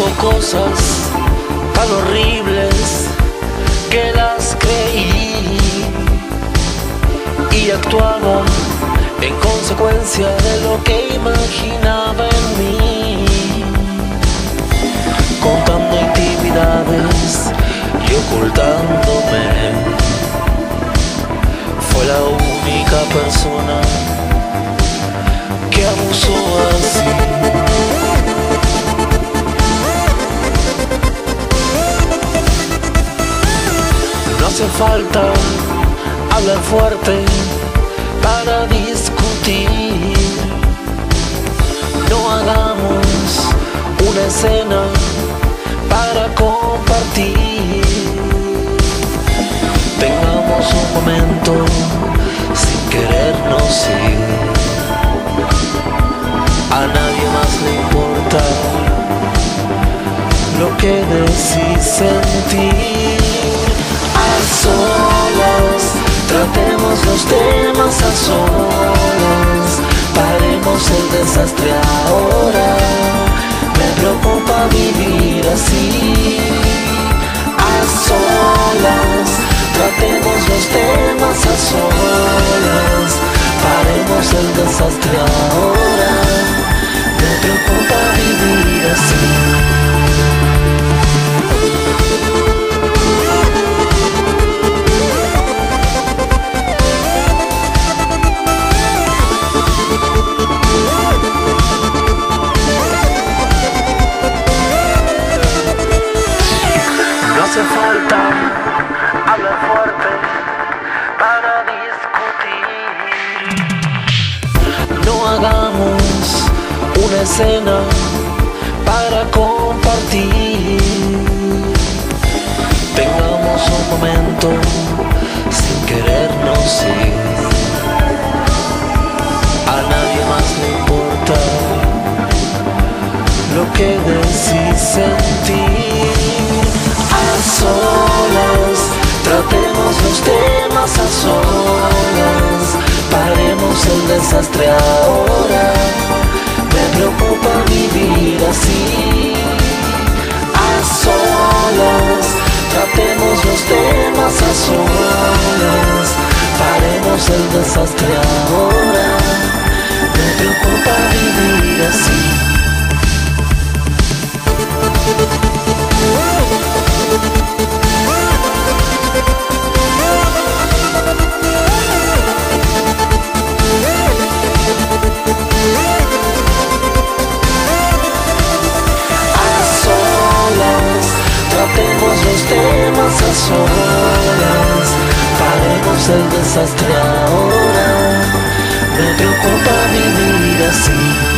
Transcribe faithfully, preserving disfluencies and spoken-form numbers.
dijo cosas tan horribles que las creí y actuaba en consecuencia de lo que imaginaba en mí, contando intimidades y ocultándome. Fue la única persona que abusó así. No hace falta hablar fuerte para discutir. No hagamos una escena para compartir. Tengamos un momento sin querernos ir. A nadie más le importa lo que decís sentir. A solas, tratemos los temas a solas. Paremos el desastre ahora. Me preocupa vivir así. A solas, tratemos los temas a solas. Paremos el desastre ahora. Me preocupa vivir así. No hace falta hablar fuerte para discutir. No hagamos una escena para compartir. Tengamos un momento sin querernos ir. A nadie más le importa lo que decís sentir. A solas, tratemos los temas a solas. Paremos el desastre ahora. Me preocupa vivir así. A solas, tratemos los temas a solas. Paremos el desastre ahora. Me preocupa vivir así. Tratemos los temas a solas. Paremos el desastre ahora. Me preocupa vivir así.